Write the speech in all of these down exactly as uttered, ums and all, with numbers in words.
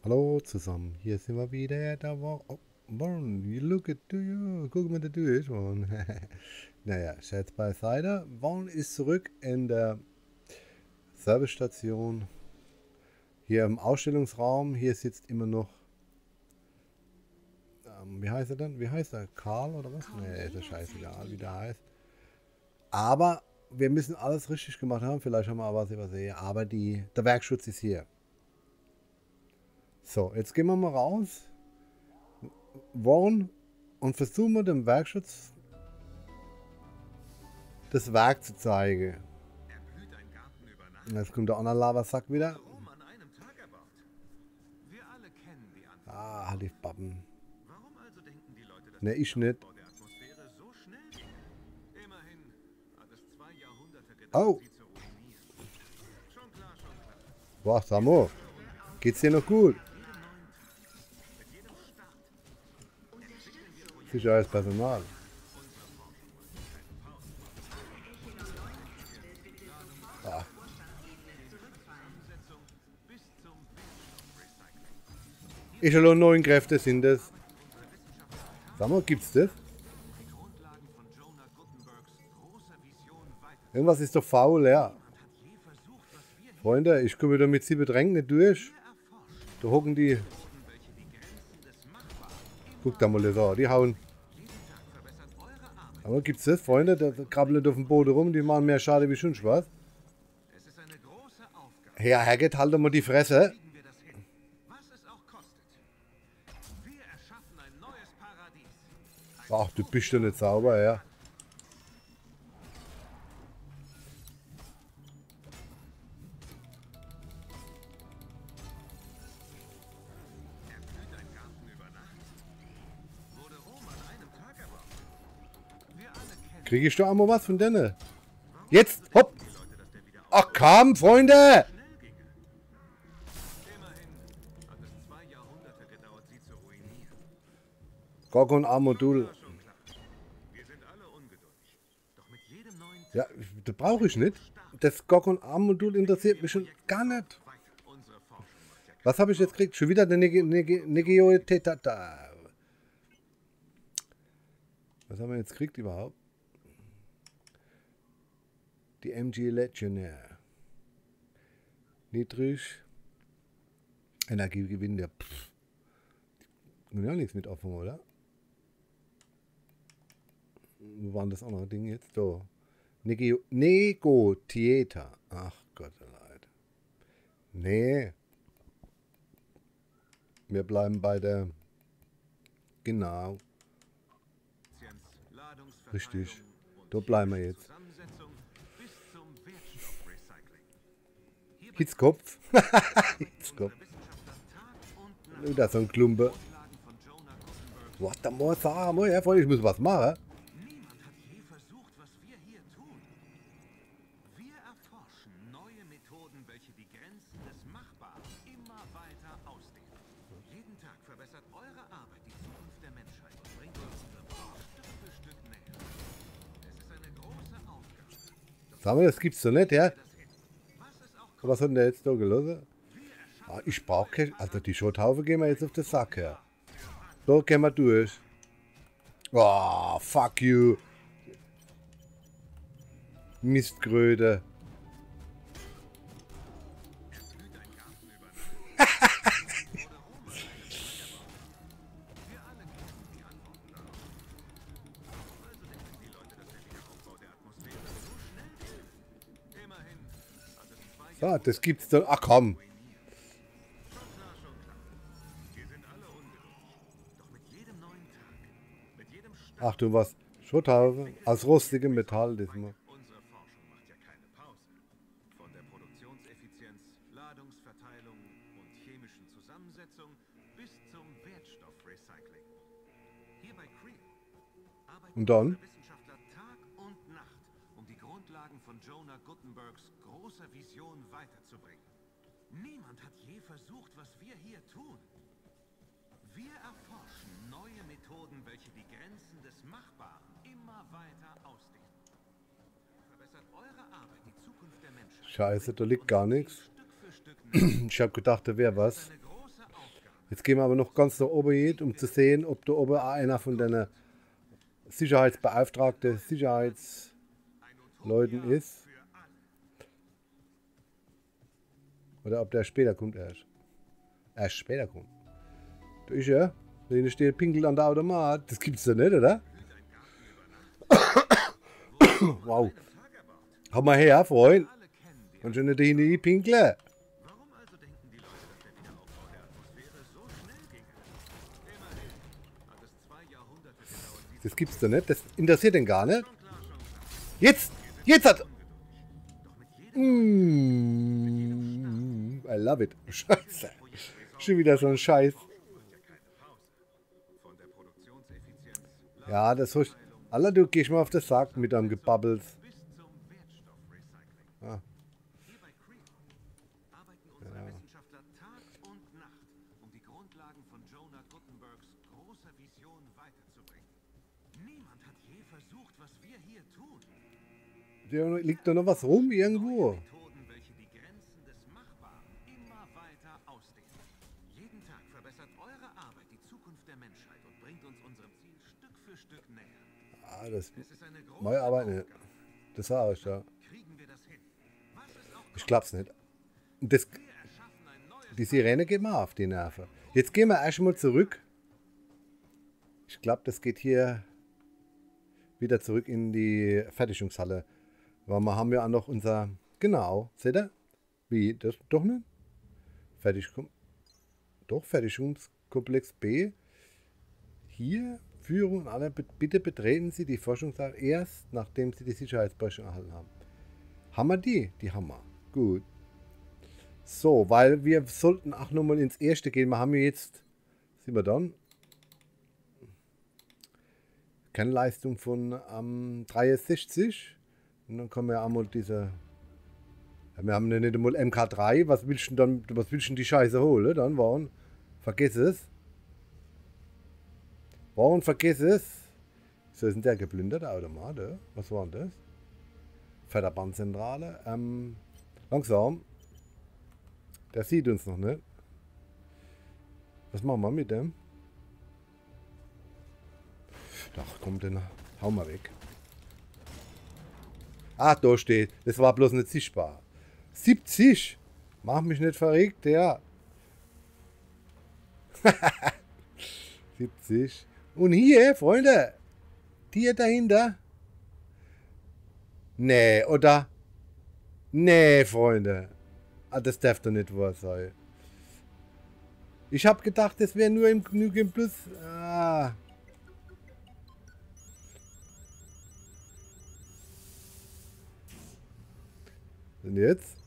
Hallo zusammen, hier sind wir wieder. Da war. Oh, Warren, you look at you. Guck mal, der du ist, Warren. Naja, Scherz beiseite. Warren ist zurück in der Servicestation. Hier im Ausstellungsraum. Hier sitzt immer noch. Ähm, wie heißt er denn? Wie heißt er? Karl oder was? Nee, ist ja scheißegal, wie der heißt. Aber wir müssen alles richtig gemacht haben. Vielleicht haben wir aber was übersehen. Aber die, der Werkschutz ist hier. So, jetzt gehen wir mal raus. Warren und versuchen wir dem Werkschutz das Werk zu zeigen. Jetzt kommt der andere Lavasack wieder. Ah, halt die Bappen. Ne, ich nicht. Oh. Boah, Samo. Geht's dir noch gut? Sicherheitspersonal. Ah. Echelon neun Kräfte sind das. Sag mal, gibt's das? Irgendwas ist doch faul, ja. Freunde, ich komme wieder mit sie bedrängt nicht durch. Da hocken die. Guck da mal so, die hauen. Aber gibt's das, Freunde? Da krabbeln nicht auf dem Boden rum, die machen mehr Schade wie schon Spaß. Herr Haggett, halt doch mal die Fresse. Ach, du bist doch nicht sauber, ja. Kriege ich doch einmal was von denen? Jetzt, hopp! Ach komm, Freunde! Gorgon A-Modul. Ja, das brauche ich nicht. Das Gorgon A-Modul interessiert mich schon gar nicht. Was habe ich jetzt gekriegt? Schon wieder der Negioeteta. Was haben wir jetzt gekriegt überhaupt? Die M G Legionnaire. Niedrig. Energiegewinn, der. Pff. Ja, nichts mit offen, oder? Wo waren das andere Ding jetzt? So. Nego, Nego Theater. Ach Gott, leid. Nee. Wir bleiben bei der. Genau. Richtig. Da bleiben wir jetzt. Hitzkopf. Hitzkopf. Da ist so ein Klumpe. Was da muss sagen, ja, Freunde, ich muss was machen. Niemand hat je versucht, was wir hier tun. Wir erforschen neue Methoden, welche die Grenzen des Machbaren immer weiter ausdehnen. Jeden Tag verbessert eure Arbeit die Zukunft der Menschheit und bringt uns unsere Stück für Stück näher. Es ist eine große Aufgabe. Sag mal, das gibt's doch nicht, ja? Was hat denn der jetzt da gelesen? Ah, ich brauche keine. Also die Schotthaufe gehen wir jetzt auf den Sack her. So gehen wir durch. Oh, fuck you. Mistkröte. So, das gibt's doch. Ach komm. Achtung, was? Schotthaufe aus rostigem Metall. Das mal. Unsere Forschung macht ja keine Pause. Von der Produktionseffizienz, Ladungsverteilung und chemischen Zusammensetzung bis zum Wertstoffrecycling. Hier bei Creel arbeiten Und dann? Wissenschaftler Tag und Nacht, um die Grundlagen von Jonah Gutenbergs großer Vision weiterzubringen. Niemand hat je versucht, was wir hier tun. Wir erforschen neue Methoden, welche die Grenzen des Machbaren immer weiter ausdehnen. Verbessert eure Arbeit die Zukunft der Menschheit. Scheiße, da liegt gar nichts. Ich hab gedacht, da wäre was. Eine große Aufgabe. Jetzt gehen wir aber noch ganz nach oben geht, um zu sehen, ob da oben auch einer von den Sicherheitsbeauftragten, Sicherheitsleuten ist. Oder ob der später kommt erst. Erst später kommt. Da ist er. Da steht Pinkel an der Automat. Das gibt's doch nicht, oder? Wow. Komm mal her, Freund. Kannst du nicht dahin pinkeln? Warum also denken die Leute, dass der Wiederaufbau der Atmosphäre so schnell ginge? Immerhin hat es zwei Jahrhunderte gedauert. Das gibt's doch nicht. Das interessiert den gar nicht. Jetzt! Jetzt hat... Mm, I love it. Scheiße. Schon wieder so ein Scheiß. Ja, das ist... Alter, du gehst mal auf den Sack mit deinem Gebabbels. Ah. Hierbei Creep arbeiten unsere Wissenschaftler Tag und Nacht, um die Grundlagen von Jonah Gutenbergs großer Vision weiterzubringen. Niemand hat je versucht, was wir hier tun. Da liegt doch noch was rum irgendwo. Methoden, welche die Grenzen des Machbaren immer weiter ausdehnen. Jeden Tag verbessert eure Arbeit die Zukunft der Menschheit und bringt uns unserem Ziel Stück für Stück näher. Ah, das Es ist eine große neue Arbeit nicht. Aufgabe. Das sag ich, ja. Kriegen wir das hin? Was es auch Ich glaub's nicht. Und das, wir erschaffen ein neues die Sirene geht mir auf die Nerven. Jetzt gehen wir erstmal zurück. Ich glaube, das geht hier wieder zurück in die Fertigungshalle. Weil wir haben ja auch noch unser... Genau, seht ihr? Wie? Das doch nicht? Fertig... Doch, Fertigungskomplex B. Hier, Führung, alle, bitte betreten Sie die Forschungshalle erst, nachdem Sie die Sicherheitsbrechen erhalten haben. Haben wir die? Die haben wir. Gut. So, weil wir sollten auch nochmal ins erste gehen. Wir haben jetzt... Sind wir dann? Kennleistung von ähm, dreiundsechzig. Und dann kommen wir einmal diese... Ja, wir haben ja nicht einmal M K drei. Was willst du denn dann... Was willst du denn die Scheiße holen? Dann waren... Vergiss es. Warum vergiss es? So ist denn der geplünderte Automat? Ja? Was war denn das? Förderbandzentrale. Ähm, langsam. Der sieht uns noch nicht. Was machen wir mit dem? Ach komm, den hauen wir weg. Ach, da steht. Das war bloß nicht sichtbar. siebzig. Mach mich nicht verrückt, ja. siebzig. Und hier, Freunde. Die hier dahinter. Nee, oder? Nee, Freunde. Ah, das darf doch nicht wahr sein. Ich habe gedacht, das wäre nur im Genügend Plus. Ah. Und jetzt?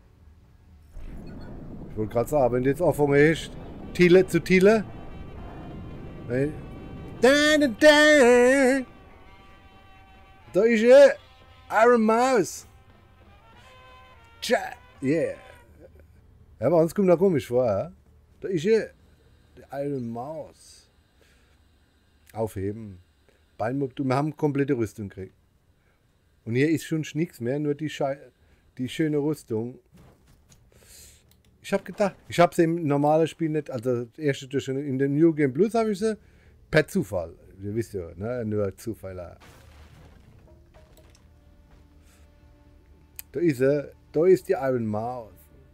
Ich wollte gerade sagen, wenn du jetzt offen ist, Thiele zu Thiele. Da, da, da. Da ist er. Iron Mouse. Tja, yeah. Ja, bei uns kommt da komisch vor, ja? Da ist er. Der Iron Mouse. Aufheben. Beinmob, wir haben komplette Rüstung gekriegt. Und hier ist schon nichts mehr, nur die Schei die schöne Rüstung. Ich habe gedacht, ich habe sie im normalen Spiel nicht, also das erste durch in dem New Game Plus habe ich sie per Zufall. Ihr wisst ja, ne? Nur Zufall. Da ist er, da ist die Iron Mouse.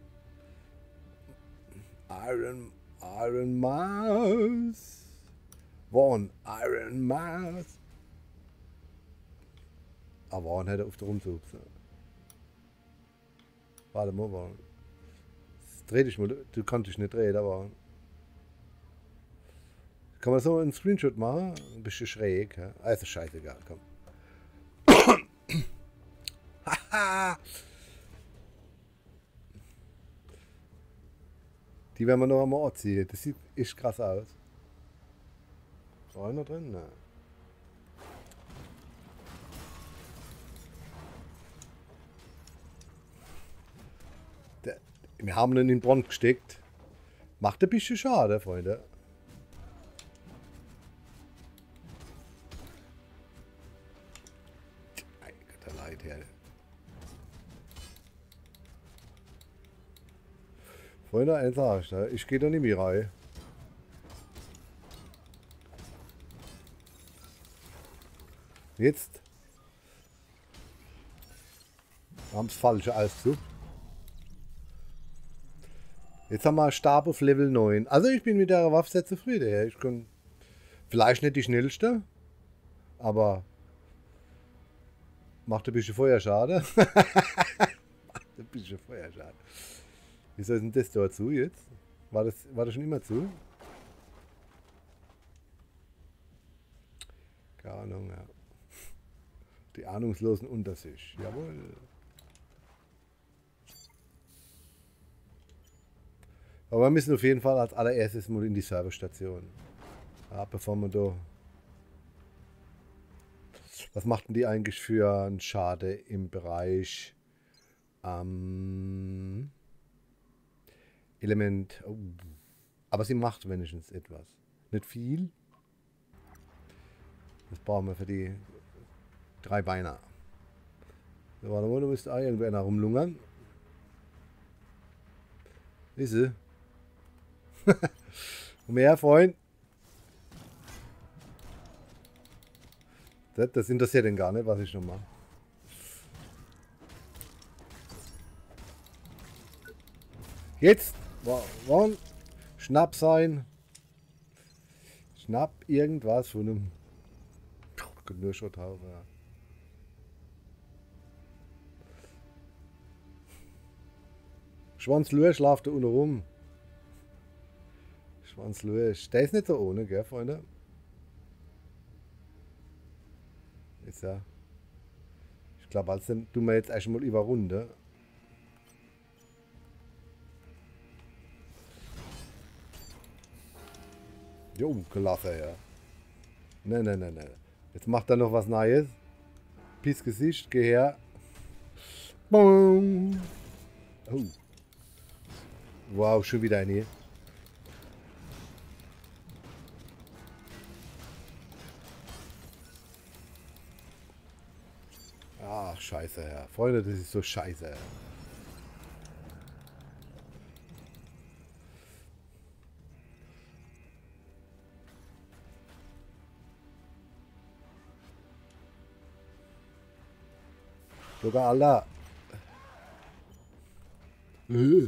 Iron, Iron Mouse. One Iron Mouse. Aber One hätte auf der Rumsucht. Warte mal, warte. Dreh dich mal, du kannst dich nicht drehen, aber. Kann man so einen Screenshot machen? Ein bisschen schräg, ja? Also scheißegal, komm. Haha! Die werden wir noch einmal anziehen. Das sieht echt krass aus. Ist einer drin? Nein. Der, wir haben ihn in den Brand gesteckt. Macht ein bisschen schade, Freunde. Mein Gott, der Leid, Herr. Freunde, eins sag ich, ich gehe da nicht mehr rein. Jetzt haben das Falsche ausgesucht. Jetzt haben wir einen Stab auf Level neun. Also ich bin mit der Waffe sehr zufrieden. Ja. Ich kann vielleicht nicht die schnellste, aber macht ein bisschen Feuerschade. Macht ein bisschen Feuerschade. Wieso ist denn das da zu jetzt? War das, war das schon immer zu? Keine Ahnung, ja. Die Ahnungslosen unter sich. Jawohl. Aber wir müssen auf jeden Fall als allererstes mal in die Serverstation. Ja, bevor wir da... Was machten die eigentlich für einen Schade im Bereich ähm, Element? Oh. Aber sie macht wenigstens etwas. Nicht viel. Das brauchen wir für die drei Beine. So, warte mal, da müsste auch irgendwer rumlungern. Ist sie? Mehr, Freund. Das, das interessiert den gar nicht, was ich schon mache. Jetzt! Wann? Schnapp sein. Schnapp irgendwas von einem. Nur schon drauf, ja. Schwanzlur schlaft da unten rum. Schwanzlur. Der ist nicht so ohne, gell, Freunde? Ist ja. Ich glaube, als dann tun wir jetzt erstmal über Runde. Jo, klasse, ja. Ne, ne, ne, ne. Jetzt macht er noch was Neues. Piss Gesicht, geh her. Boom. Oh. Wow, schon wieder ein hier. Ach, scheiße, ja. Freunde, das ist so scheiße. Ja. Sogar Allah. Äh.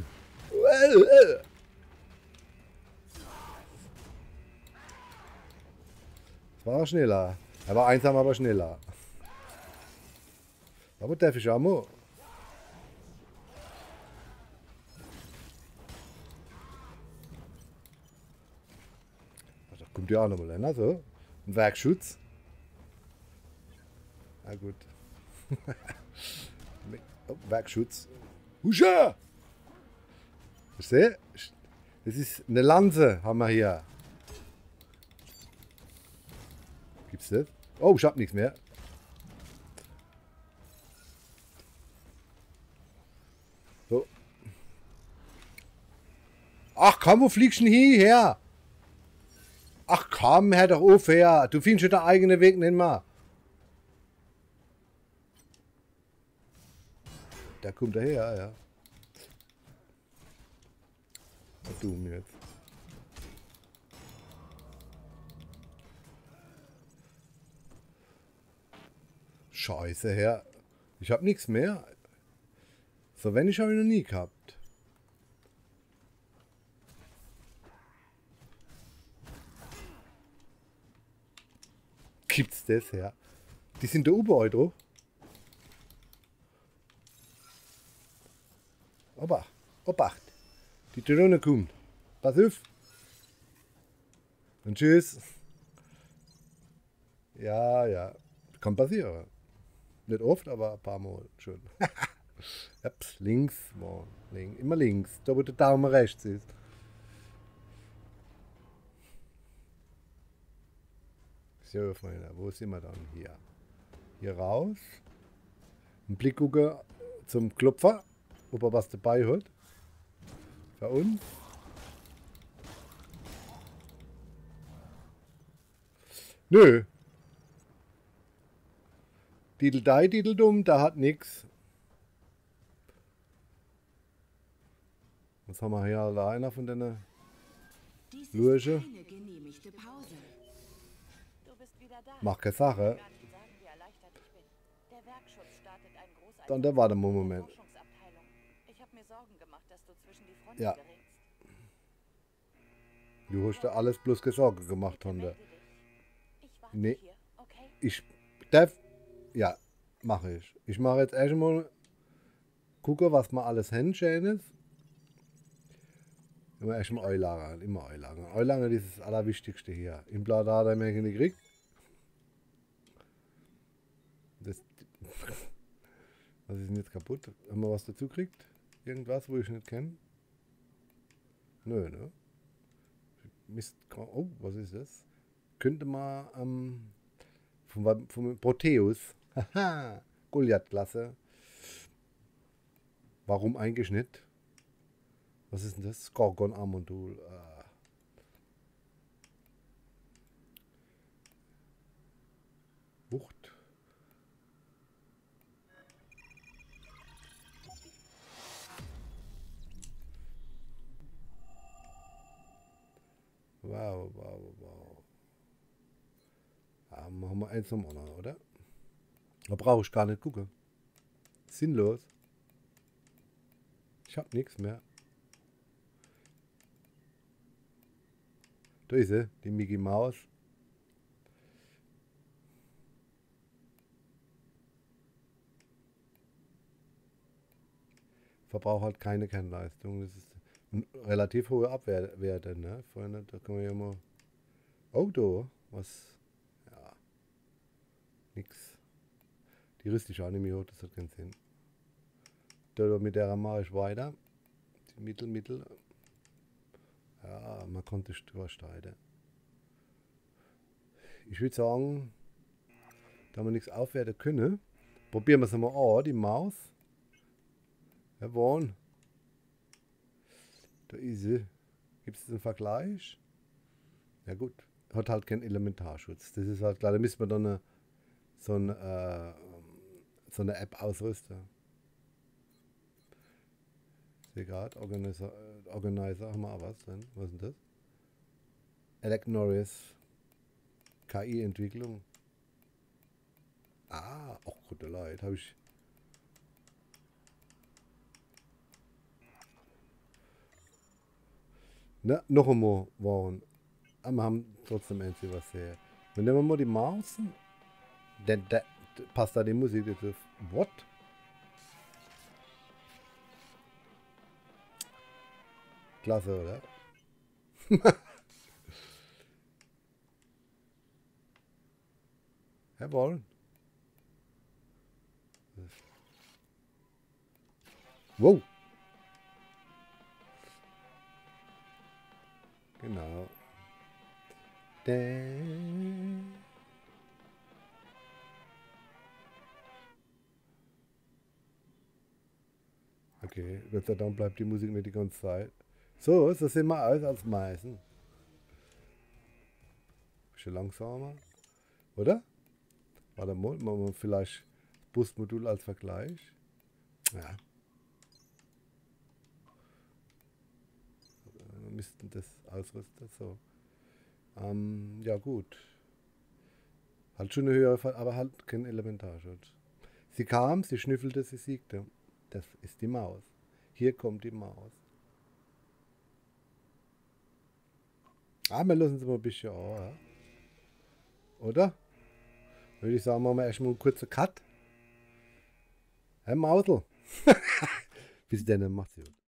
Das war schneller. Er war einsam, aber schneller. Aber darf ich auch mal. Da kommt ja auch noch mal einer, so. Ein Werkschutz. Na gut. Oh, Werkschutz. Huscha! Ich sehe, das ist eine Lanze, haben wir hier. Gibt's das? Oh, ich hab nichts mehr. So. Ach komm, wo fliegst du denn hierher? Ach komm, hör doch auf her. Du findest schon deinen eigenen Weg nicht mehr. Da kommt er her, ja. Was du mir jetzt? Scheiße her. Ich hab nichts mehr. So wenig habe ich noch nie gehabt. Gibt's das her? Die sind da überall drauf. Obacht, Obacht. Die Drohne kommt. Pass auf. Und tschüss. Ja, ja. Kann passieren. Nicht oft, aber ein paar Mal schon. Ups, links. Mal, links. Immer links. Da wo der Daumen rechts ist. So, Freunde. Wo sind wir dann? Hier. Hier raus. Ein Blick gucken zum Klopfer. Ob er was dabei hat. Für uns. Nö. Dideldei, Dideldum, da hat nix. Was haben wir hier alleine von den Lurche? Mach keine Sache. Werkschutz startet ein großartiges Dann der warte mal einen Moment. Forschungsabteilung. Ich habe mir Sorgen gemacht, dass du zwischen die Fronten Ja. gerätst. Du hast da alles bloß Gesorge gemacht, Bitte Hunde. melde dich. Ich warte Nee. hier, okay? Ich darf. Ja, mache ich. Ich mache jetzt erstmal. Gucke, was wir alles haben, Schönes. Immer erstmal Eulager. Immer Eulager. Eulager ist das Allerwichtigste hier. Im Blatt hat er mir gekriegt. Das. Was ist denn jetzt kaputt? Haben wir was dazu gekriegt? Irgendwas, wo ich nicht kenne? Nö, ne? Mist. Oh, was ist das? Könnte man ähm, vom, vom Proteus. Haha. Goliath-Klasse. Warum eigentlich nicht? Was ist denn das? Gorgon Armondul. Ah. Wucht. Wow, wow, wow. Ja, machen wir eins zum anderen, oder? Da brauche ich gar nicht gucken. Sinnlos. Ich habe nichts mehr. Da ist sie, die Mickey Maus. Verbraucht halt keine Kernleistung. Das ist eine relativ hohe Abwerte, ne? Freunde, da können wir ja mal. Oh, da. Was? Ja. Nix. Die rüste ich auch nicht mehr hoch, das hat keinen Sinn. Da mit der mache ich weiter. Die Mittel, Mittel. Ja, man konnte durchsteigen. Ich würde sagen, da wir nichts aufwerten können, probieren wir es mal an, die Maus. Jawohl. Da ist sie. Gibt es einen Vergleich? Ja gut, hat halt keinen Elementarschutz. Das ist halt klar, da müssen wir dann eine, so, eine, äh, so eine App ausrüsten. Ich sehe gerade, Organizer, Organizer, haben wir auch was drin. Was ist denn das? Alec Norris. K I-Entwicklung. Ah, auch gute Leute, habe ich. Ne, noch einmal waren. Aber wir haben trotzdem ein bisschen was sehr. Wenn nehmen wir mal die Maus. Dann da, passt da die Musik dazu. What? Klasse, oder? Jawohl. Wow. Genau. Däh. Okay, Gott sei Dank bleibt die Musik nicht die ganze Zeit. So, so sehen wir aus als Meißen. Bisschen langsamer. Oder? Warte mal, machen wir vielleicht Busmodul als Vergleich. Ja. Wir müssten das ausrüsten. So. Ähm, ja gut. Halt schon eine höhere, Fall, aber halt kein Elementarschutz. Sie kam, sie schnüffelte, sie siegte. Das ist die Maus. Hier kommt die Maus. Ah, wir lassen sie mal ein bisschen an, ja. Oder? Würde ich sagen, machen wir erstmal einen kurzen Cut. Herr Mausel. Bis dann, macht's gut.